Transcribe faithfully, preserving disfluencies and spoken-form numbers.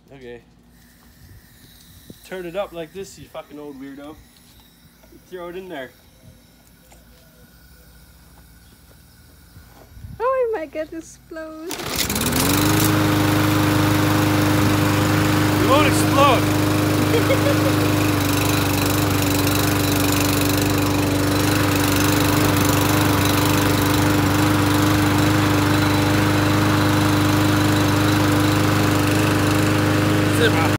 Okay. Turn it up like this, you fucking old weirdo. Throw it in there. Oh, it might get explode. It won't explode.